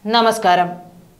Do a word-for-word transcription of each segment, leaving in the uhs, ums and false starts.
നമസ്കാരം.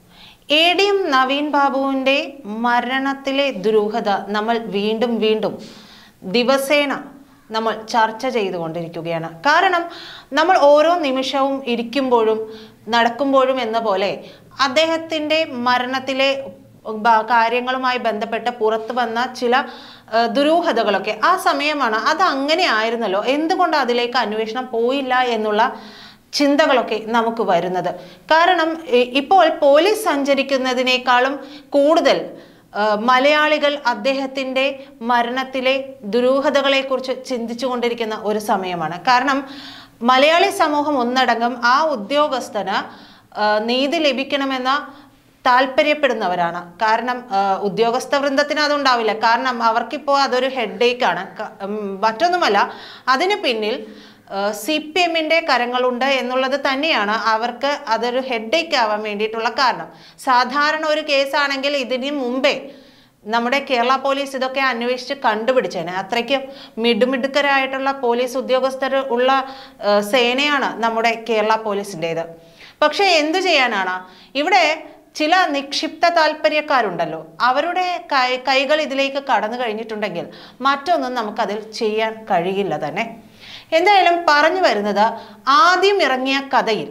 A D M Naveen ബാബുവിൻ്റെ മരണത്തിലെ ദുരൂഹത നമ്മൾ വീണ്ടും വീണ്ടും ദിവസേന നമ്മൾ ചർച്ച ചെയ്തുകൊണ്ടിരിക്കുകയാണ്. കാരണം നമ്മൾ ഓരോ നിമിഷവും ഇരിക്കുമ്പോഴും നടക്കുമ്പോഴും എന്ന പോലെ അദ്ദേഹത്തിൻ്റെ മരണത്തിലെ കാര്യങ്ങളുമായി ബന്ധപ്പെട്ട് പുറത്തു വന്ന ചില ദുരൂഹതകളൊക്കെ ആ സമയമാണ് അത് അങ്ങനെ ആയിരുന്നല്ലോ, എന്തുകൊണ്ട് അതിലേക്ക് അന്വേഷണം പോയില്ല എന്നുള്ള ചിന്തകളൊക്കെ നമുക്ക് വരുന്നത്. കാരണം ഇപ്പോൾ പോലീസ് സഞ്ചരിക്കുന്നതിനേക്കാളും കൂടുതൽ മലയാളികൾ അദ്ദേഹത്തിൻ്റെ മരണത്തിലെ ദുരൂഹതകളെക്കുറിച്ച് ചിന്തിച്ചു കൊണ്ടിരിക്കുന്ന ഒരു സമയമാണ്. കാരണം മലയാളി സമൂഹം ഒന്നടങ്കം ആ ഉദ്യോഗസ്ഥന് നീതി ലഭിക്കണമെന്ന താല്പര്യപ്പെടുന്നവരാണ്. കാരണം ഉദ്യോഗസ്ഥ വൃന്ദത്തിന് അതുണ്ടാവില്ല. കാരണം അവർക്കിപ്പോൾ അതൊരു ഹെഡേക്കാണ്. മറ്റൊന്നുമല്ല, അതിന് പിന്നിൽ സി പി എമ്മിൻ്റെ കരങ്ങളുണ്ട് എന്നുള്ളത് തന്നെയാണ് അവർക്ക് അതൊരു ഹെഡേക്ക് ആവാൻ വേണ്ടിയിട്ടുള്ള കാരണം. സാധാരണ ഒരു കേസാണെങ്കിൽ ഇതിന് മുമ്പേ നമ്മുടെ കേരള പോലീസ് ഇതൊക്കെ അന്വേഷിച്ച് കണ്ടുപിടിച്ചേനെ. അത്രയ്ക്കും മിടുമിടുക്കരായിട്ടുള്ള പോലീസ് ഉദ്യോഗസ്ഥർ ഉള്ള സേനയാണ് നമ്മുടെ കേരള പോലീസിൻ്റേത്. പക്ഷേ എന്തു ചെയ്യാനാണ്, ഇവിടെ ചില നിക്ഷിപ്ത താല്പര്യക്കാരുണ്ടല്ലോ, അവരുടെ കൈ കൈകൾ ഇതിലേക്ക് കടന്നു കഴിഞ്ഞിട്ടുണ്ടെങ്കിൽ മറ്റൊന്നും നമുക്കതിൽ ചെയ്യാൻ കഴിയില്ല തന്നെ. എന്തായാലും പറഞ്ഞു വരുന്നത്, ആദ്യം ഇറങ്ങിയ കഥയിൽ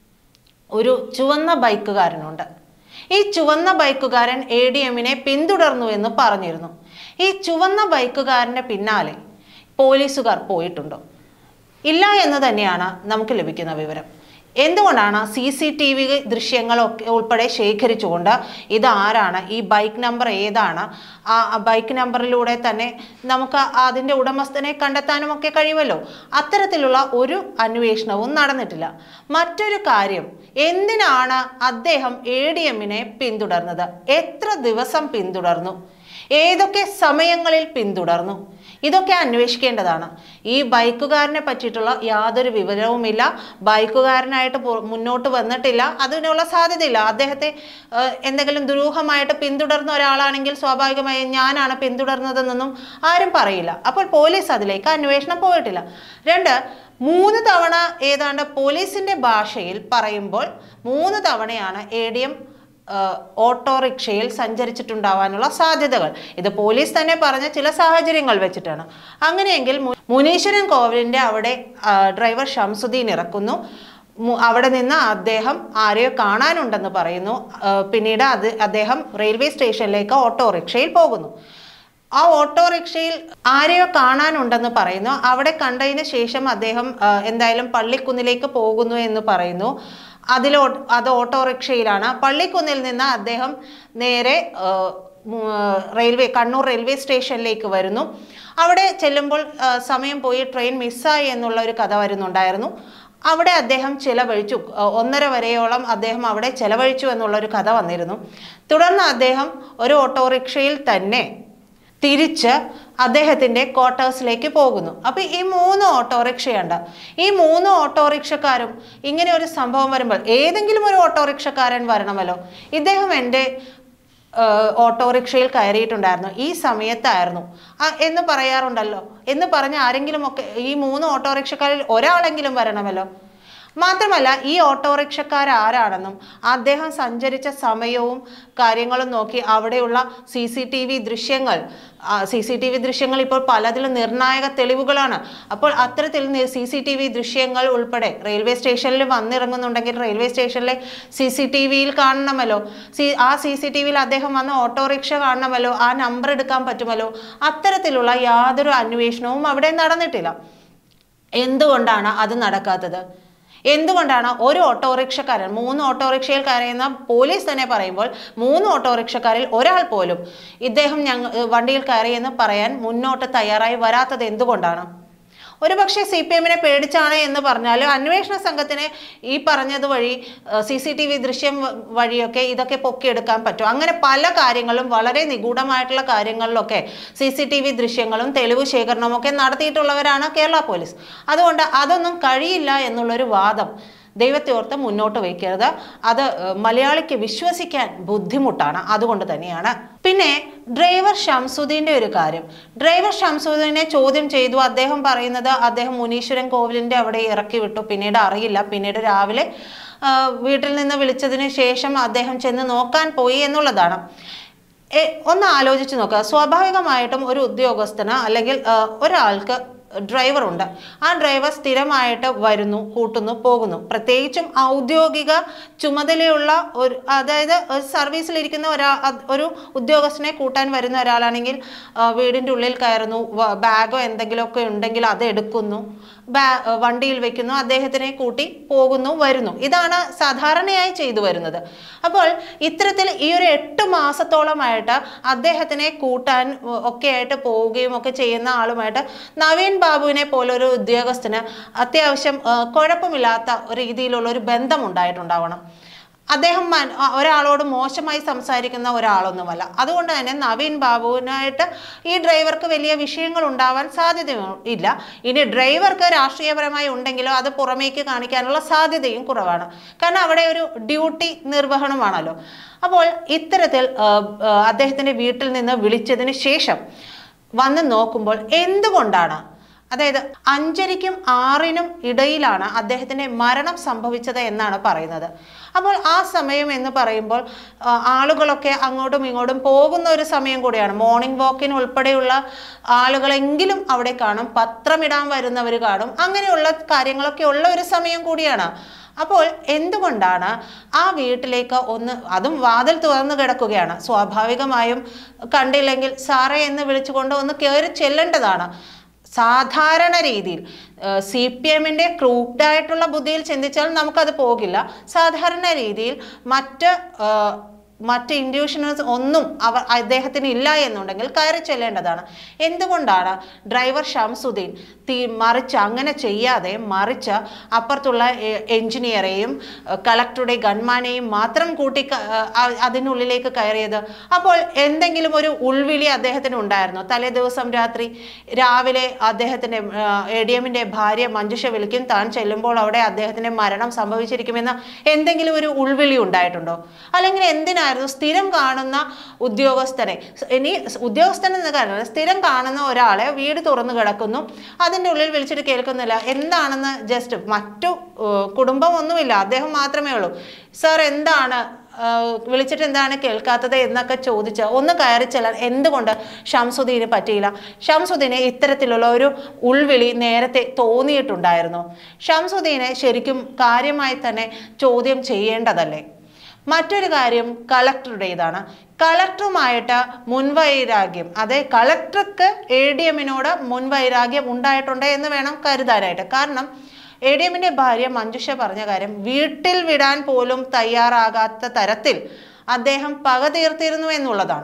ഒരു ചുവന്ന ബൈക്കുകാരനുണ്ട്. ഈ ചുവന്ന ബൈക്കുകാരൻ എ ഡി എമ്മിനെ പിന്തുടർന്നു എന്ന് പറഞ്ഞിരുന്നു. ഈ ചുവന്ന ബൈക്കുകാരൻ്റെ പിന്നാലെ പോലീസുകാർ പോയിട്ടുണ്ടോ? ഇല്ല എന്ന് തന്നെയാണ് നമുക്ക് ലഭിക്കുന്ന വിവരം. എന്തുകൊണ്ടാണ് സി സി ടി വി ദൃശ്യങ്ങളൊക്കെ ഉൾപ്പെടെ ശേഖരിച്ചുകൊണ്ട് ഇതാരാണ്, ഈ ബൈക്ക് നമ്പർ ഏതാണ്, ആ ബൈക്ക് നമ്പറിലൂടെ തന്നെ നമുക്ക് അതിൻ്റെ ഉടമസ്ഥനെ കണ്ടെത്താനും ഒക്കെ കഴിയുമല്ലോ. അത്തരത്തിലുള്ള ഒരു അന്വേഷണവും നടന്നിട്ടില്ല. മറ്റൊരു കാര്യം, എന്തിനാണ് അദ്ദേഹം എ ഡി എമ്മിനെ പിന്തുടർന്നത്? എത്ര ദിവസം പിന്തുടർന്നു? ഏതൊക്കെ സമയങ്ങളിൽ പിന്തുടർന്നു? ഇതൊക്കെ അന്വേഷിക്കേണ്ടതാണ്. ഈ ബൈക്കുകാരനെ പറ്റിയിട്ടുള്ള യാതൊരു വിവരവുമില്ല. ബൈക്കുകാരനായിട്ട് മുന്നോട്ട് വന്നിട്ടില്ല, അതിനുള്ള സാധ്യതയില്ല. അദ്ദേഹത്തെ എന്തെങ്കിലും ദുരൂഹമായിട്ട് പിന്തുടർന്ന ഒരാളാണെങ്കിൽ സ്വാഭാവികമായും ഞാനാണ് പിന്തുടർന്നതെന്നൊന്നും ആരും പറയില്ല. അപ്പോൾ പോലീസ് അതിലേക്ക് അന്വേഷണം പോയിട്ടില്ല. രണ്ട്, മൂന്ന് തവണ ഏതാണ്ട് പോലീസിൻ്റെ ഭാഷയിൽ പറയുമ്പോൾ മൂന്ന് തവണയാണ് എ ഡി എം ഓട്ടോറിക്ഷയിൽ സഞ്ചരിച്ചിട്ടുണ്ടാവാനുള്ള സാധ്യതകൾ. ഇത് പോലീസ് തന്നെ പറഞ്ഞ ചില സാഹചര്യങ്ങൾ വെച്ചിട്ടാണ്. അങ്ങനെയെങ്കിൽ മുനീശ്വരൻ കോവിലിൻ്റെ അവിടെ ഡ്രൈവർ ഷംസുദ്ദീൻ ഇറക്കുന്നു. അവിടെ നിന്ന് അദ്ദേഹം ആരെയോ കാണാനുണ്ടെന്ന് പറയുന്നു. പിന്നീട് അത് അദ്ദേഹം റെയിൽവേ സ്റ്റേഷനിലേക്ക് ഓട്ടോറിക്ഷയിൽ പോകുന്നു. ആ ഓട്ടോറിക്ഷയിൽ ആരെയോ കാണാനുണ്ടെന്ന് പറയുന്നു. അവിടെ കണ്ടതിന് ശേഷം അദ്ദേഹം എന്തായാലും പള്ളിക്കുന്നിലേക്ക് പോകുന്നു എന്ന് പറയുന്നു. അതിലോ അത് ഓട്ടോറിക്ഷയിലാണ്. പള്ളിക്കുന്നിൽ നിന്ന് അദ്ദേഹം നേരെ റെയിൽവേ കണ്ണൂർ റെയിൽവേ സ്റ്റേഷനിലേക്ക് വരുന്നു. അവിടെ ചെല്ലുമ്പോൾ സമയം പോയി, ട്രെയിൻ മിസ്സായി എന്നുള്ള ഒരു കഥ വരുന്നുണ്ടായിരുന്നു. അവിടെ അദ്ദേഹം ചിലവഴിച്ചു, ഒന്നര വരെയോളം അദ്ദേഹം അവിടെ ചിലവഴിച്ചു എന്നുള്ളൊരു കഥ വന്നിരുന്നു. തുടർന്ന് അദ്ദേഹം ഒരു ഓട്ടോറിക്ഷയിൽ തന്നെ തിരിച്ച് അദ്ദേഹത്തിൻ്റെ ക്വാർട്ടേഴ്സിലേക്ക് പോകുന്നു. അപ്പോൾ ഈ മൂന്ന് ഓട്ടോറിക്ഷയുണ്ട്. ഈ മൂന്ന് ഓട്ടോറിക്ഷക്കാരും ഇങ്ങനെ ഒരു സംഭവം വരുമ്പോൾ ഏതെങ്കിലും ഒരു ഓട്ടോറിക്ഷക്കാരൻ വരണമല്ലോ. ഇദ്ദേഹം എൻ്റെ ഓട്ടോറിക്ഷയിൽ കയറിയിട്ടുണ്ടായിരുന്നു, ഈ സമയത്തായിരുന്നു എന്ന് പറയാറുണ്ടല്ലോ. എന്ന് പറഞ്ഞ് ആരെങ്കിലുമൊക്കെ ഈ മൂന്ന് ഓട്ടോറിക്ഷക്കാരിൽ ഒരാളെങ്കിലും വരണമല്ലോ. മാത്രമല്ല, ഈ ഓട്ടോറിക്ഷക്കാരാരാണെന്നും അദ്ദേഹം സഞ്ചരിച്ച സമയവും കാര്യങ്ങളും നോക്കി അവിടെയുള്ള സി സി ടി വി ദൃശ്യങ്ങൾ സി സി ടി വി ദൃശ്യങ്ങൾ ഇപ്പോൾ പലതിലും നിർണായക തെളിവുകളാണ്. അപ്പോൾ അത്തരത്തിൽ സി സി ടി വി ദൃശ്യങ്ങൾ ഉൾപ്പെടെ റെയിൽവേ സ്റ്റേഷനിൽ വന്നിറങ്ങുന്നുണ്ടെങ്കിൽ റെയിൽവേ സ്റ്റേഷനിലെ സി സി ടി വിയിൽ കാണണമല്ലോ. സി ആ സി സി ടി വിയിൽ അദ്ദേഹം വന്ന ഓട്ടോറിക്ഷ കാണണമല്ലോ, ആ നമ്പർ എടുക്കാൻ പറ്റുമല്ലോ. അത്തരത്തിലുള്ള യാതൊരു അന്വേഷണവും അവിടെ നടന്നിട്ടില്ല. എന്തുകൊണ്ടാണ് അത് നടക്കാത്തത്? എന്തുകൊണ്ടാണ് ഒരു ഓട്ടോറിക്ഷക്കാരൻ, മൂന്ന് ഓട്ടോറിക്ഷയിൽ കയറിയെന്ന പോലീസ് തന്നെ പറയുമ്പോൾ മൂന്ന് ഓട്ടോറിക്ഷക്കാരിൽ ഒരാൾ പോലും ഇദ്ദേഹം ഞങ്ങൾ വണ്ടിയിൽ കയറിയെന്ന് പറയാൻ മുന്നോട്ട് തയ്യാറായി വരാത്തത് എന്തുകൊണ്ടാണ്? ഒരു പക്ഷേ സി പി എമ്മിനെ പേടിച്ചാണ് എന്ന് പറഞ്ഞാൽ അന്വേഷണ സംഘത്തിന് ഈ പറഞ്ഞത് വഴി സി സി ടി വി ദൃശ്യം വഴിയൊക്കെ ഇതൊക്കെ പൊക്കിയെടുക്കാൻ പറ്റും. അങ്ങനെ പല കാര്യങ്ങളും വളരെ നിഗൂഢമായിട്ടുള്ള കാര്യങ്ങളിലൊക്കെ സി സി ടി വി ദൃശ്യങ്ങളും തെളിവ് ശേഖരണവും ഒക്കെ നടത്തിയിട്ടുള്ളവരാണ് കേരള പോലീസ്. അതുകൊണ്ട് അതൊന്നും കഴിയില്ല എന്നുള്ളൊരു വാദം ദൈവത്തെ ഓർത്ത് മുന്നോട്ട് വയ്ക്കരുത്. അത് മലയാളിക്ക് വിശ്വസിക്കാൻ ബുദ്ധിമുട്ടാണ്. അതുകൊണ്ട് തന്നെയാണ്. പിന്നെ ഡ്രൈവർ ഷംസുദ്ദീൻ്റെ ഒരു കാര്യം. ഡ്രൈവർ ഷംസുദ്ദീനെ ചോദ്യം ചെയ്തു. അദ്ദേഹം പറയുന്നത് അദ്ദേഹം മുനീശ്വരൻ കോവിലിൻ്റെ അവിടെ ഇറക്കി വിട്ടു, പിന്നീട് അറിയില്ല, പിന്നീട് രാവിലെ വീട്ടിൽ നിന്ന് വിളിച്ചതിന് ശേഷം അദ്ദേഹം ചെന്ന് നോക്കാൻ പോയി എന്നുള്ളതാണ്. ഒന്ന് ആലോചിച്ച് നോക്കുക. സ്വാഭാവികമായിട്ടും ഒരു ഉദ്യോഗസ്ഥന് അല്ലെങ്കിൽ ഒരാൾക്ക് ഡ്രൈവർ ഉണ്ട്. ആ ഡ്രൈവർ സ്ഥിരമായിട്ട് വരുന്നു, കൂട്ടുന്നു, പോകുന്നു. പ്രത്യേകിച്ചും ഔദ്യോഗിക ചുമതലയുള്ള ഒരു, അതായത് ഒരു സർവീസിലിരിക്കുന്ന ഒരാ ഒരു ഉദ്യോഗസ്ഥനെ കൂട്ടാൻ വരുന്ന ഒരാളാണെങ്കിൽ വീടിൻ്റെ ഉള്ളിൽ കയറുന്നു, ബാഗോ എന്തെങ്കിലുമൊക്കെ ഉണ്ടെങ്കിൽ അത് എടുക്കുന്നു, ബാ വണ്ടിയിൽ വെക്കുന്നു, അദ്ദേഹത്തിനെ കൂട്ടി പോകുന്നു, വരുന്നു. ഇതാണ് സാധാരണയായി ചെയ്തു വരുന്നത്. അപ്പോൾ ഇത്തരത്തിൽ ഈ ഒരു എട്ട് മാസത്തോളമായിട്ട് അദ്ദേഹത്തിനെ കൂട്ടാൻ ഒക്കെ ആയിട്ട് പോവുകയും ഒക്കെ ചെയ്യുന്ന ആളുമായിട്ട് നവീൻ ബാബുവിനെ പോലൊരു ഉദ്യോഗസ്ഥന് അത്യാവശ്യം കുഴപ്പമില്ലാത്ത രീതിയിലുള്ള ഒരു ബന്ധം ഉണ്ടായിട്ടുണ്ടാവണം. അദ്ദേഹം ഒരാളോട് മോശമായി സംസാരിക്കുന്ന ഒരാളൊന്നുമല്ല. അതുകൊണ്ട് തന്നെ നവീൻ ബാബുവിനായിട്ട് ഈ ഡ്രൈവർക്ക് വലിയ വിഷയങ്ങൾ ഉണ്ടാവാൻ സാധ്യതയില്ല. ഇനി ഡ്രൈവർക്ക് രാഷ്ട്രീയപരമായി ഉണ്ടെങ്കിലോ അത് പുറമേക്ക് കാണിക്കാനുള്ള സാധ്യതയും കുറവാണ്. കാരണം അവിടെ ഒരു ഡ്യൂട്ടി നിർവഹണമാണല്ലോ. അപ്പോൾ ഇത്തരത്തിൽ അദ്ദേഹത്തിൻ്റെ വീട്ടിൽ നിന്ന് വിളിച്ചതിന് ശേഷം വന്ന് നോക്കുമ്പോൾ എന്തുകൊണ്ടാണ്, അതായത് അഞ്ചരയ്ക്കും ആറിനും ഇടയിലാണ് അദ്ദേഹത്തിൻ്റെ മരണം സംഭവിച്ചത് എന്നാണ് പറയുന്നത്. അപ്പോൾ ആ സമയം എന്ന് പറയുമ്പോൾ ആളുകളൊക്കെ അങ്ങോട്ടും ഇങ്ങോട്ടും പോകുന്ന ഒരു സമയം കൂടിയാണ്. മോർണിംഗ് വാക്കിന് ഉൾപ്പെടെയുള്ള ആളുകളെങ്കിലും അവിടെ കാണും, പത്രമിടാൻ വരുന്നവർ കാണും, അങ്ങനെയുള്ള കാര്യങ്ങളൊക്കെ ഉള്ള ഒരു സമയം കൂടിയാണ്. അപ്പോൾ എന്തുകൊണ്ടാണ് ആ വീട്ടിലേക്ക് ഒന്ന്, അതും വാതിൽ തുറന്നു കിടക്കുകയാണ്, സ്വാഭാവികമായും കണ്ടില്ലെങ്കിൽ സാറേ എന്ന് വിളിച്ചുകൊണ്ട് ഒന്ന് കയറി ചെല്ലേണ്ടതാണ്. സാധാരണ രീതിയിൽ സി പി എമ്മിൻ്റെ ക്രൂഡായിട്ടുള്ള ബുദ്ധിയിൽ ചിന്തിച്ചാൽ നമുക്കത് പോകില്ല. സാധാരണ രീതിയിൽ മറ്റ് മറ്റ് ഇൻഡ്യൂഷൻസ് ഒന്നും അവർ അദ്ദേഹത്തിന് ഇല്ല എന്നുണ്ടെങ്കിൽ കയറി ചെല്ലേണ്ടതാണ്. എന്തുകൊണ്ടാണ് ഡ്രൈവർ ഷംസുദ്ദീൻ തീ മറിച്ച് അങ്ങനെ ചെയ്യാതെ മറിച്ച് അപ്പുറത്തുള്ള എഞ്ചിനീയറെയും കളക്ടറുടെ ഗൺമാനെയും മാത്രം കൂട്ടി അതിനുള്ളിലേക്ക് കയറിയത്? അപ്പോൾ എന്തെങ്കിലും ഒരു ഉൾവിളി അദ്ദേഹത്തിന് ഉണ്ടായിരുന്നു? തലേ ദിവസം രാത്രി രാവിലെ അദ്ദേഹത്തിൻ്റെ എ ഡി എമ്മിൻ്റെ ഭാര്യ മഞ്ജുഷ വിളിക്കും, താൻ ചെല്ലുമ്പോൾ അവിടെ അദ്ദേഹത്തിൻ്റെ മരണം സംഭവിച്ചിരിക്കുമെന്ന് എന്തെങ്കിലും ഒരു ഉൾവിളി ഉണ്ടായിട്ടുണ്ടോ? അല്ലെങ്കിൽ എന്തിനാ സ്ഥിരം കാണുന്ന ഉദ്യോഗസ്ഥനെ, ഇനി ഉദ്യോഗസ്ഥൻ എന്ന കാരണം സ്ഥിരം കാണുന്ന ഒരാളെ വീട് തുറന്നു കിടക്കുന്നു, അതിൻ്റെ ഉള്ളിൽ വിളിച്ചിട്ട് കേൾക്കുന്നില്ല, എന്താണെന്ന് ജസ്റ്റ് മറ്റു കുടുംബം ഒന്നുമില്ല, അദ്ദേഹം മാത്രമേ ഉള്ളൂ, സാർ എന്താണ് വിളിച്ചിട്ട് എന്താണ് കേൾക്കാത്തത് എന്നൊക്കെ ചോദിച്ച് ഒന്ന് കയറി ചെല്ലാൻ എന്തുകൊണ്ട് ഷംസുദ്ദീന് പറ്റിയില്ല? ഷംസുദ്ദീനെ ഇത്തരത്തിലുള്ള ഒരു ഉൾവിളി നേരത്തെ തോന്നിയിട്ടുണ്ടായിരുന്നു. ഷംസുദ്ദീനെ ശരിക്കും കാര്യമായി തന്നെ ചോദ്യം ചെയ്യേണ്ടതല്ലേ? മറ്റൊരു കാര്യം കളക്ടറുടേതാണ്. കളക്ടറുമായിട്ട് മുൻവൈരാഗ്യം, അതെ, കളക്ടർക്ക് എ ഡി എമ്മിനോട് മുൻവൈരാഗ്യം ഉണ്ടായിട്ടുണ്ട് എന്ന് വേണം കരുതാനായിട്ട്. കാരണം എ ഡി എമ്മിൻ്റെ ഭാര്യ മഞ്ജുഷ പറഞ്ഞ കാര്യം, വീട്ടിൽ വിടാൻ പോലും തയ്യാറാകാത്ത തരത്തിൽ അദ്ദേഹം പക തീർത്തിരുന്നു എന്നുള്ളതാണ്.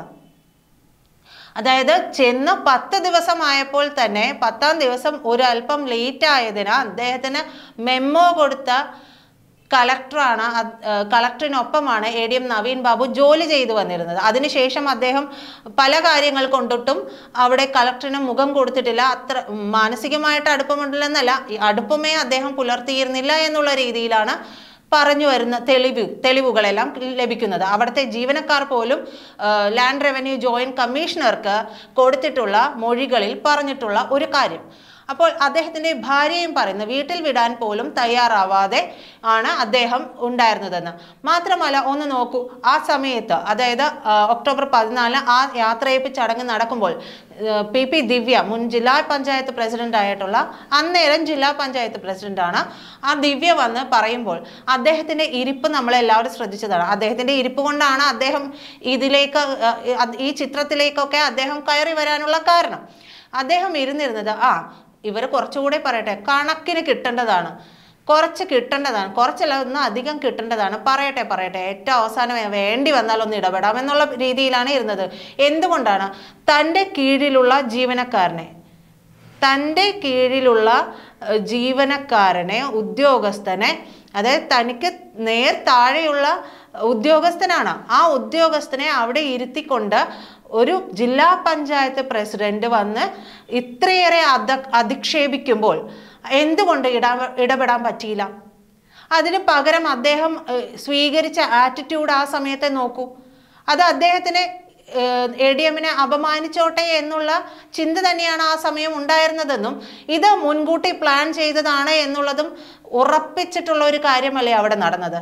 അതായത് ചെന്ന് പത്ത് ദിവസമായപ്പോൾ തന്നെ പത്താം ദിവസം ഒരു അല്പം ലേറ്റ് ആയതിന് അദ്ദേഹത്തിന് മെമ്മോ കൊടുത്ത കളക്ടറാണ്, കളക്ടറിനൊപ്പമാണ് A D M Naveen Babu ജോലി ചെയ്തു വന്നിരുന്നത്. അതിനുശേഷം അദ്ദേഹം പല കാര്യങ്ങൾ കൊണ്ടിട്ടും അവിടെ കളക്ടറിന് മുഖം കൊടുത്തിട്ടില്ല. അത്ര മാനസികമായിട്ട് അടുപ്പമുണ്ടില്ലെന്നല്ല, അടുപ്പമേ അദ്ദേഹം പുലർത്തിയിരുന്നില്ല എന്നുള്ള രീതിയിലാണ് പറഞ്ഞു വരുന്ന തെളിവ് തെളിവുകളെല്ലാം ലഭിക്കുന്നത്. അവിടുത്തെ ജീവനക്കാർ പോലും ലാൻഡ് റവന്യൂ ജോയിന്റ് കമ്മീഷണർക്ക് കൊടുത്തിട്ടുള്ള മൊഴികളിൽ പറഞ്ഞിട്ടുള്ള ഒരു കാര്യം. അപ്പോൾ അദ്ദേഹത്തിൻ്റെ ഭാര്യയും പറയുന്നു വീട്ടിൽ വിടാൻ പോലും തയ്യാറാവാതെ ആണ് അദ്ദേഹം ഉണ്ടായിരുന്നതെന്ന്. മാത്രമല്ല ഒന്ന് നോക്കൂ, ആ സമയത്ത് അതായത് ഒക്ടോബർ പതിനാലിന് ആ യാത്രയപ്പ് ചടങ്ങ് നടക്കുമ്പോൾ പി പി ദിവ്യ, മുൻ ജില്ലാ പഞ്ചായത്ത് പ്രസിഡന്റ് ആയിട്ടുള്ള, അന്നേരം ജില്ലാ പഞ്ചായത്ത് പ്രസിഡന്റാണ്, ആ ദിവ്യ വന്ന് പറയുമ്പോൾ അദ്ദേഹത്തിൻ്റെ ഇരിപ്പ് നമ്മളെല്ലാവരും ശ്രദ്ധിച്ചതാണ്. അദ്ദേഹത്തിൻ്റെ ഇരിപ്പ് കൊണ്ടാണ് അദ്ദേഹം ഇതിലേക്ക് ഈ ചിത്രത്തിലേക്കൊക്കെ അദ്ദേഹം കയറി വരാനുള്ള കാരണം. അദ്ദേഹം ഇരുന്നിരുന്നത് ആ ഇവർ കുറച്ചുകൂടെ പറയട്ടെ, കണക്കിന് കിട്ടേണ്ടതാണ്, കുറച്ച് കിട്ടേണ്ടതാണ്, കുറച്ചല്ല ഒന്നും അധികം കിട്ടേണ്ടതാണ്, പറയട്ടെ പറയട്ടെ ഏറ്റവും അവസാനം വേണ്ടി വന്നാൽ ഒന്ന് ഇടപെടാം എന്നുള്ള രീതിയിലാണ് ഇരുന്നത്. എന്തുകൊണ്ടാണ്? തൻ്റെ കീഴിലുള്ള ജീവനക്കാരനെ തൻ്റെ കീഴിലുള്ള ജീവനക്കാരനെ ഉദ്യോഗസ്ഥനെ, അതായത് തനിക്ക് നേർ താഴെയുള്ള ഉദ്യോഗസ്ഥനാണ്, ആ ഉദ്യോഗസ്ഥനെ അവിടെ ഇരുത്തിക്കൊണ്ട് ഒരു ജില്ലാ പഞ്ചായത്ത് പ്രസിഡന്റ് വന്ന് ഇത്രയേറെ അധ അധിക്ഷേപിക്കുമ്പോൾ എന്തുകൊണ്ട് ഇട ഇടപെടാൻ പറ്റിയില്ല? അതിന് പകരം അദ്ദേഹം സ്വീകരിച്ച ആറ്റിറ്റ്യൂഡ് ആ സമയത്തെ നോക്കൂ. അത് അദ്ദേഹത്തിന് എ ഡി എമ്മിനെ അപമാനിച്ചോട്ടെ എന്നുള്ള ചിന്ത തന്നെയാണ് ആ സമയം ഉണ്ടായിരുന്നതെന്നും ഇത് മുൻകൂട്ടി പ്ലാൻ ചെയ്തതാണ് എന്നുള്ളതും ഉറപ്പിച്ചിട്ടുള്ള ഒരു കാര്യമല്ലേ അവിടെ നടന്നത്.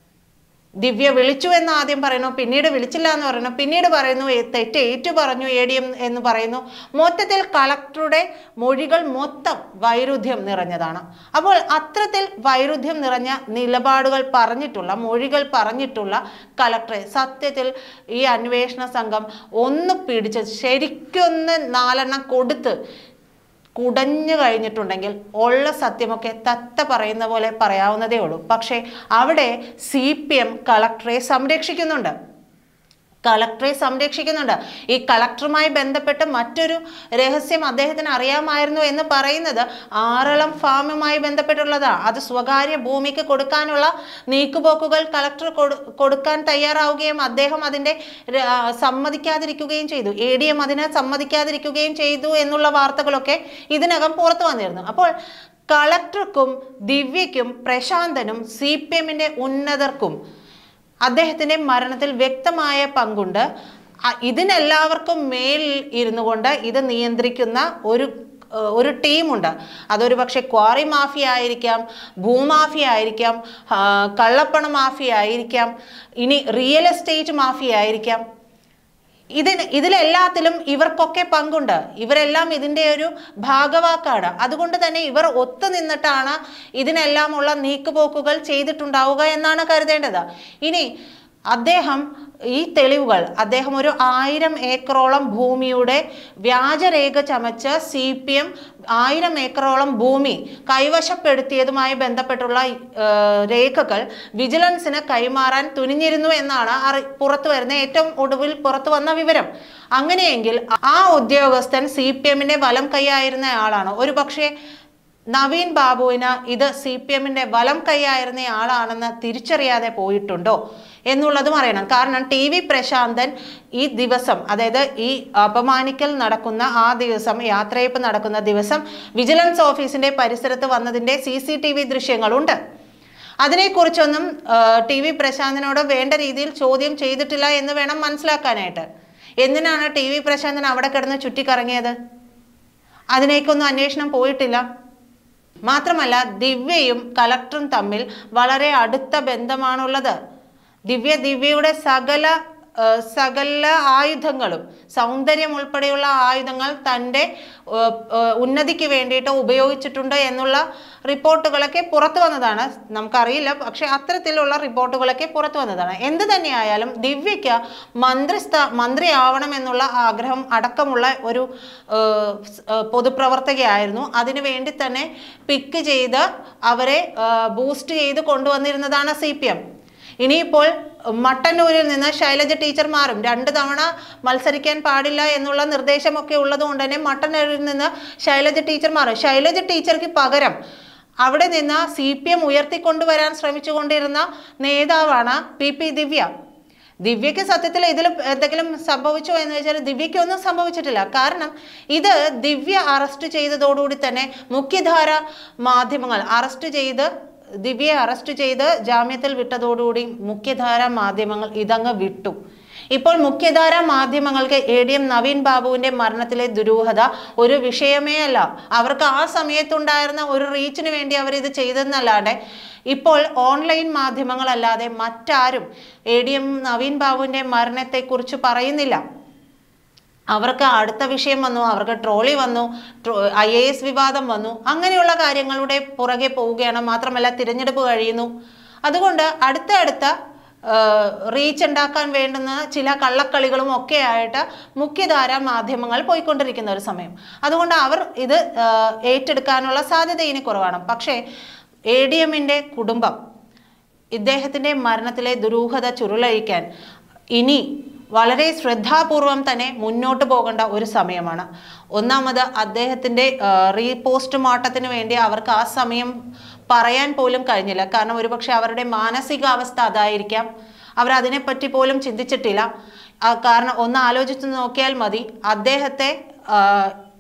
ദിവ്യ വിളിച്ചു എന്ന് ആദ്യം പറയുന്നു, പിന്നീട് വിളിച്ചില്ല എന്ന് പറയുന്നു, പിന്നീട് പറയുന്നു തെറ്റ് ഏറ്റു പറഞ്ഞു എ ഡി എം എന്ന് പറയുന്നു. മൊത്തത്തിൽ കളക്ടറുടെ മൊഴികൾ മൊത്തം വൈരുദ്ധ്യം നിറഞ്ഞതാണ്. അപ്പോൾ അത്തരത്തിൽ വൈരുദ്ധ്യം നിറഞ്ഞ നിലപാടുകൾ പറഞ്ഞിട്ടുള്ള മൊഴികൾ പറഞ്ഞിട്ടുള്ള കളക്ടറെ സത്യത്തിൽ ഈ അന്വേഷണ സംഘം ഒന്ന് പിടിച്ച് ശരിക്കൊന്ന് നാലെണ്ണം കൊടുത്ത് കുടഞ്ഞു കഴിഞ്ഞിട്ടുണ്ടെങ്കിൽ ഉള്ള സത്യമൊക്കെ തത്ത പറയുന്ന പോലെ പറയാവുന്നതേ ഉള്ളൂ. പക്ഷേ അവിടെ സി പി എം കളക്ടറെ സംരക്ഷിക്കുന്നുണ്ട് കളക്ടറെ സംരക്ഷിക്കുന്നുണ്ട് ഈ കളക്ടറുമായി ബന്ധപ്പെട്ട് മറ്റൊരു രഹസ്യം അദ്ദേഹത്തിന് അറിയാമായിരുന്നു എന്ന് പറയുന്നത് ആറളം ഫാമുമായി ബന്ധപ്പെട്ടുള്ളതാണ്. അത് സ്വകാര്യ ഭൂമിക്ക് കൊടുക്കാനുള്ള നീക്കുപോക്കുകൾ കളക്ടർ കൊടുക്കാൻ തയ്യാറാവുകയും അദ്ദേഹം അതിൻ്റെ സമ്മതിക്കാതിരിക്കുകയും ചെയ്തു. എ ഡി എം അതിനെ സമ്മതിക്കാതിരിക്കുകയും ചെയ്തു എന്നുള്ള വാർത്തകളൊക്കെ ഇതിനകം പുറത്തു വന്നിരുന്നു. അപ്പോൾ കളക്ടർക്കും ദിവ്യയ്ക്കും പ്രശാന്തനും സി പി എമ്മിൻ്റെ ഉന്നതർക്കും അദ്ദേഹത്തിൻ്റെ മരണത്തിൽ വ്യക്തമായ പങ്കുണ്ട്. ഇതിനെല്ലാവർക്കും മേൽ ഇരുന്നു കൊണ്ട് ഇത് നിയന്ത്രിക്കുന്ന ഒരു ഒരു ടീമുണ്ട്. അതൊരു പക്ഷെ ക്വാറി മാഫിയ ആയിരിക്കാം, ഭൂമാഫിയ ആയിരിക്കാം, കള്ളപ്പണ മാഫിയ ആയിരിക്കാം, ഇനി റിയൽ എസ്റ്റേറ്റ് മാഫിയ ആയിരിക്കാം. ഇതിന് ഇതിലെല്ലാത്തിലും ഇവർക്കൊക്കെ പങ്കുണ്ട്. ഇവരെല്ലാം ഇതിൻ്റെ ഒരു ഭാഗവാക്കാണ്. അതുകൊണ്ട് തന്നെ ഇവർ ഒത്തു നിന്നിട്ടാണ് ഇതിനെല്ലാമുള്ള നീക്കുപോക്കുകൾ ചെയ്തിട്ടുണ്ടാവുക എന്നാണ് കരുതേണ്ടത്. ഇനി അദ്ദേഹം ഈ തെളിവുകൾ അദ്ദേഹം ഒരു ആയിരം ഏക്കറോളം ഭൂമിയുടെ വ്യാജരേഖ ചമച്ച് സി പി എം ആയിരം ഏക്കറോളം ഭൂമി കൈവശപ്പെടുത്തിയതുമായി ബന്ധപ്പെട്ടുള്ള രേഖകൾ വിജിലൻസിന് കൈമാറാൻ തുനിഞ്ഞിരുന്നു എന്നാണ് അറി പുറത്തു വരുന്ന ഏറ്റവും ഒടുവിൽ പുറത്തു വന്ന വിവരം. അങ്ങനെയെങ്കിൽ ആ ഉദ്യോഗസ്ഥൻ സി പി എമ്മിൻ്റെ വലം കൈയായിരുന്ന ആളാണ്. ഒരു പക്ഷേ നവീൻ ബാബുവിന് ഇത് സി പി എമ്മിൻ്റെ വലം കൈയായിരുന്ന ആളാണെന്ന് തിരിച്ചറിയാതെ പോയിട്ടുണ്ടോ എന്നുള്ളതും അറിയണം. കാരണം ടി വി പ്രശാന്തൻ ഈ ദിവസം, അതായത് ഈ അപമാനിക്കൽ നടക്കുന്ന ആ ദിവസം, യാത്രയപ്പ് നടക്കുന്ന ദിവസം വിജിലൻസ് ഓഫീസിൻ്റെ പരിസരത്ത് വന്നതിൻ്റെ സി സി ടി വി ദൃശ്യങ്ങളുണ്ട്. അതിനെക്കുറിച്ചൊന്നും ടി വി പ്രശാന്തനോട് വേണ്ട രീതിയിൽ ചോദ്യം ചെയ്തിട്ടില്ല എന്ന് വേണം മനസ്സിലാക്കാനായിട്ട്. എന്തിനാണ് ടി വി പ്രശാന്തൻ അവിടെ കിടന്ന് ചുറ്റിക്കറങ്ങിയത്? അതിനേക്കൊന്നും അന്വേഷണം പോയിട്ടില്ല. മാത്രമല്ല ദിവ്യയും കളക്ടറും തമ്മിൽ വളരെ അടുത്ത ബന്ധമാണുള്ളത്. ദിവ്യ ദിവ്യയുടെ സകല സകല ആയുധങ്ങളും, സൗന്ദര്യം ഉൾപ്പെടെയുള്ള ആയുധങ്ങൾ തൻ്റെ ഉന്നതിക്ക് വേണ്ടിയിട്ട് ഉപയോഗിച്ചിട്ടുണ്ട് എന്നുള്ള റിപ്പോർട്ടുകളൊക്കെ പുറത്തു വന്നതാണ്. നമുക്കറിയില്ല, പക്ഷെ അത്തരത്തിലുള്ള റിപ്പോർട്ടുകളൊക്കെ പുറത്തു വന്നതാണ്. എന്ത് തന്നെയായാലും ദിവ്യയ്ക്ക് മന്ത്രിസ്ഥാ മന്ത്രിയാവണം എന്നുള്ള ആഗ്രഹം അടക്കമുള്ള ഒരു പൊതുപ്രവർത്തകയായിരുന്നു. അതിനു വേണ്ടി തന്നെ പിക്ക് ചെയ്ത് അവരെ ബൂസ്റ്റ് ചെയ്ത് കൊണ്ടുവന്നിരുന്നതാണ് സി പി എം. ഇനിയിപ്പോൾ മട്ടന്നൂരിൽ നിന്ന് ശൈലജ ടീച്ചർ മാറും. രണ്ട് തവണ മത്സരിക്കാൻ പാടില്ല എന്നുള്ള നിർദ്ദേശമൊക്കെ ഉള്ളത് കൊണ്ട് തന്നെ മട്ടന്നൂരിൽ നിന്ന് ശൈലജ ടീച്ചർ മാറും. ശൈലജ ടീച്ചർക്ക് പകരം അവിടെ നിന്ന് സി പി എം ഉയർത്തിക്കൊണ്ടുവരാൻ ശ്രമിച്ചുകൊണ്ടിരുന്ന നേതാവാണ് പി പി ദിവ്യ. ദിവ്യയ്ക്ക് സത്യത്തിൽ ഇതിൽ എന്തെങ്കിലും സംഭവിച്ചോ എന്ന് വെച്ചാൽ ദിവ്യയ്ക്ക് ഒന്നും സംഭവിച്ചിട്ടില്ല. കാരണം ഇത് ദിവ്യ അറസ്റ്റ് ചെയ്തതോടുകൂടി തന്നെ മുഖ്യധാര മാധ്യമങ്ങൾ അറസ്റ്റ് ചെയ്ത് ദിവ്യയെ അറസ്റ്റ് ചെയ്ത് ജാമ്യത്തിൽ വിട്ടതോടുകൂടി മുഖ്യധാര മാധ്യമങ്ങൾ ഇതങ്ങ് വിട്ടു. ഇപ്പോൾ മുഖ്യധാര മാധ്യമങ്ങൾക്ക് എ ഡി എം നവീൻ ബാബുവിൻ്റെ മരണത്തിലെ ദുരൂഹത ഒരു വിഷയമേ അല്ല. അവർക്ക് ആ സമയത്തുണ്ടായിരുന്ന ഒരു റീച്ചിന് വേണ്ടി അവരിത് ചെയ്തെന്നല്ലാതെ ഇപ്പോൾ ഓൺലൈൻ മാധ്യമങ്ങളല്ലാതെ മറ്റാരും എ ഡി എം നവീൻ ബാബുവിൻ്റെ മരണത്തെക്കുറിച്ച് പറയുന്നില്ല. അവർക്ക് അടുത്ത വിഷയം വന്നു, അവർക്ക് ട്രോളി വന്നു, ഐ എ എസ് വിവാദം വന്നു, അങ്ങനെയുള്ള കാര്യങ്ങളുടെ പുറകെ പോവുകയാണ്. മാത്രമല്ല തിരഞ്ഞെടുപ്പ് കഴിയുന്നു. അതുകൊണ്ട് അടുത്ത അടുത്ത റീച്ച് ഉണ്ടാക്കാൻ വേണ്ടുന്ന ചില കള്ളക്കളികളും ഒക്കെ ആയിട്ട് മുഖ്യധാര മാധ്യമങ്ങൾ പോയിക്കൊണ്ടിരിക്കുന്ന ഒരു സമയം. അതുകൊണ്ട് അവർ ഇത് ഏറ്റെടുക്കാനുള്ള സാധ്യത ഇനി കുറവാണ്. പക്ഷേ എ ഡി എമ്മിൻ്റെ കുടുംബം ഇദ്ദേഹത്തിൻ്റെ മരണത്തിലെ ദുരൂഹത ചുരുളഴിക്കാൻ ഇനി വളരെ ശ്രദ്ധാപൂർവം തന്നെ മുന്നോട്ട് പോകേണ്ട ഒരു സമയമാണ്. ഒന്നാമത് അദ്ദേഹത്തിൻ്റെ റീ പോസ്റ്റ്മോർട്ടത്തിന് വേണ്ടി അവർക്ക് ആ സമയം പറയാൻ പോലും കഴിഞ്ഞില്ല. കാരണം ഒരുപക്ഷെ അവരുടെ മാനസികാവസ്ഥ അതായിരിക്കാം. അവരതിനെപ്പറ്റി പോലും ചിന്തിച്ചിട്ടില്ല. കാരണം ഒന്ന് ആലോചിച്ച് നോക്കിയാൽ മതി, അദ്ദേഹത്തെ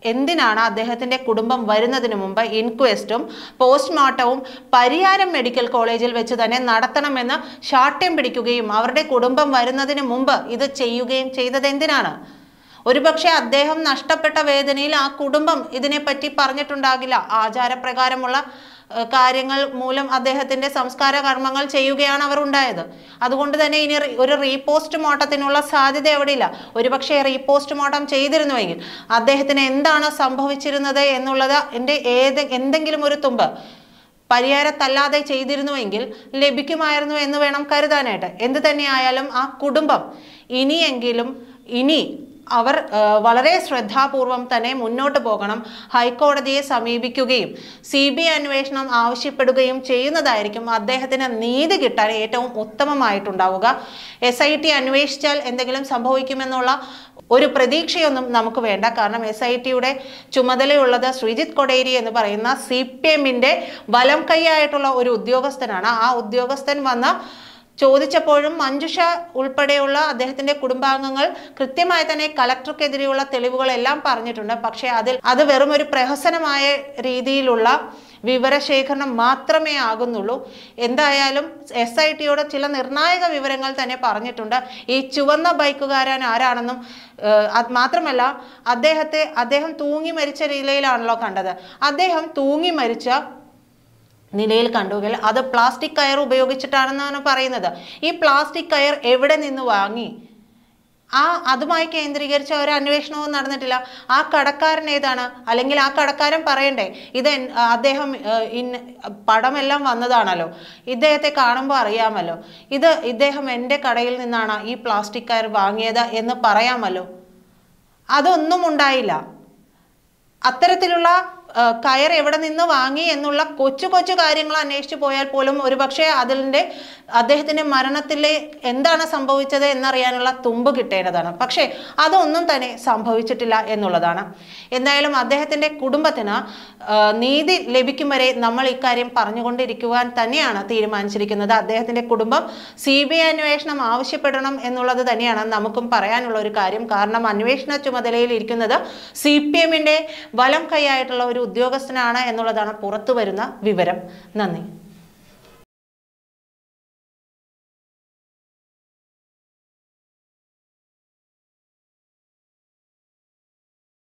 എന്തിനാണ് അദ്ദേഹത്തിൻ്റെ കുടുംബം വരുന്നതിന് മുമ്പ് ഇൻക്വസ്റ്റും പോസ്റ്റ്മോർട്ടവും പരിയാരം മെഡിക്കൽ കോളേജിൽ വെച്ച് തന്നെ നടത്തണമെന്ന് ശാഠ്യം പിടിക്കുകയും അവരുടെ കുടുംബം വരുന്നതിന് മുമ്പ് ഇത് ചെയ്യുകയും ചെയ്തത് എന്തിനാണ്? ഒരുപക്ഷെ അദ്ദേഹം നഷ്ടപ്പെട്ട വേദനയിൽ ആ കുടുംബം ഇതിനെപ്പറ്റി പറഞ്ഞിട്ടുണ്ടാകില്ല. ആചാരപ്രകാരമുള്ള കാര്യങ്ങൾ മൂലം അദ്ദേഹത്തിൻ്റെ സംസ്കാര കർമ്മങ്ങൾ ചെയ്യുകയാണ് അവർ ഉണ്ടായത്. അതുകൊണ്ട് തന്നെ ഇനി ഒരു റീപോസ്റ്റ് മോർട്ടത്തിനുള്ള സാധ്യത എവിടെയില്ല. ഒരുപക്ഷെ റീപോസ്റ്റ് മോർട്ടം ചെയ്തിരുന്നുവെങ്കിൽ അദ്ദേഹത്തിന് എന്താണ് സംഭവിച്ചിരുന്നത് എന്നുള്ളത് എൻ്റെ ഏത് എന്തെങ്കിലും ഒരു തുമ്പ് പരിഹാരത്തല്ലാതെ ചെയ്തിരുന്നുവെങ്കിൽ ലഭിക്കുമായിരുന്നു എന്ന് വേണം കരുതാനായിട്ട്. എന്ത് തന്നെയായാലും ആ കുടുംബം ഇനിയെങ്കിലും ഇനി അവർ വളരെ ശ്രദ്ധാപൂർവം തന്നെ മുന്നോട്ട് പോകണം. ഹൈക്കോടതിയെ സമീപിക്കുകയും സി ബി ഐ അന്വേഷണം ആവശ്യപ്പെടുകയും ചെയ്യുന്നതായിരിക്കും അദ്ദേഹത്തിന് നീതി കിട്ടാൻ ഏറ്റവും ഉത്തമമായിട്ടുണ്ടാവുക. എസ് ഐ ടി അന്വേഷിച്ചാൽ എന്തെങ്കിലും സംഭവിക്കുമെന്നുള്ള ഒരു പ്രതീക്ഷയൊന്നും നമുക്ക് വേണ്ട. കാരണം എസ് ഐ ടിയുടെ ചുമതലയുള്ളത് ശ്രീജിത്ത് കൊടേരി എന്ന് പറയുന്ന സി പി എമ്മിൻ്റെ വലം കൈയായിട്ടുള്ള ഒരു ഉദ്യോഗസ്ഥനാണ്. ആ ഉദ്യോഗസ്ഥൻ വന്ന ചോദിച്ചപ്പോഴും മഞ്ജുഷ ഉൾപ്പെടെയുള്ള അദ്ദേഹത്തിന്റെ കുടുംബാംഗങ്ങൾ കൃത്യമായി തന്നെ കളക്ടർക്കെതിരെയുള്ള തെളിവുകളെല്ലാം പറഞ്ഞിട്ടുണ്ട്. പക്ഷേ അതിൽ അത് വെറും ഒരു പ്രഹസനമായ രീതിയിലുള്ള വിവരശേഖരണം മാത്രമേ ആകുന്നുള്ളൂ. എന്തായാലും എസ് ഐ ടിയോട് ചില നിർണായക വിവരങ്ങൾ തന്നെ പറഞ്ഞിട്ടുണ്ട്. ഈ ചുവന്ന ബൈക്കുകാരൻ ആരാണെന്നും മാത്രമല്ല അദ്ദേഹത്തെ അദ്ദേഹം തൂങ്ങി മരിച്ച നിലയിലാണല്ലോ കണ്ടത്. അദ്ദേഹം തൂങ്ങി മരിച്ച നിലയിൽ കണ്ടുവെങ്കിൽ അത് പ്ലാസ്റ്റിക് കയർ ഉപയോഗിച്ചിട്ടാണെന്നാണ് പറയുന്നത്. ഈ പ്ലാസ്റ്റിക് കയർ എവിടെ നിന്ന് വാങ്ങി? ആ അതുമായി കേന്ദ്രീകരിച്ച ഒരു അന്വേഷണവും നടന്നിട്ടില്ല. ആ കടക്കാരൻ ഏതാണ്? അല്ലെങ്കിൽ ആ കടക്കാരൻ പറയണ്ടേ ഇത് അദ്ദേഹം ഇന്ന പടമെല്ലാം വന്നതാണല്ലോ, ഇദ്ദേഹത്തെ കാണുമ്പോൾ അറിയാമല്ലോ, ഇത് ഇദ്ദേഹം എൻ്റെ കടയിൽ നിന്നാണ് ഈ പ്ലാസ്റ്റിക് കയർ വാങ്ങിയത് എന്ന് പറയാമല്ലോ. അതൊന്നും ഉണ്ടായില്ല. അത്തരത്തിലുള്ള കയർ എവിടെ നിന്ന് വാങ്ങി എന്നുള്ള കൊച്ചു കൊച്ചു കാര്യങ്ങൾ അന്വേഷിച്ചു പോയാൽ പോലും ഒരുപക്ഷെ അതിൻ്റെ അദ്ദേഹത്തിൻ്റെ മരണത്തിലെ എന്താണ് സംഭവിച്ചത് എന്നറിയാനുള്ള തുമ്പ് കിട്ടേണ്ടതാണ്. പക്ഷേ അതൊന്നും തന്നെ സംഭവിച്ചിട്ടില്ല എന്നുള്ളതാണ്. എന്തായാലും അദ്ദേഹത്തിൻ്റെ കുടുംബത്തിന് നീതി ലഭിക്കും വരെ നമ്മൾ ഇക്കാര്യം പറഞ്ഞുകൊണ്ടിരിക്കുവാൻ തന്നെയാണ് തീരുമാനിച്ചിരിക്കുന്നത്. അദ്ദേഹത്തിൻ്റെ കുടുംബം സി ബി ഐ അന്വേഷണം ആവശ്യപ്പെടണം എന്നുള്ളത് തന്നെയാണ് നമുക്കും പറയാനുള്ള ഒരു കാര്യം. കാരണം അന്വേഷണ ചുമതലയിൽ ഇരിക്കുന്നത് സി പി എമ്മിൻ്റെ വലം കൈയായിട്ടുള്ള ഒരു ഉദ്യോഗസ്ഥനാണ് എന്നുള്ളതാണ് പുറത്തു വരുന്ന വിവരം. നന്ദി.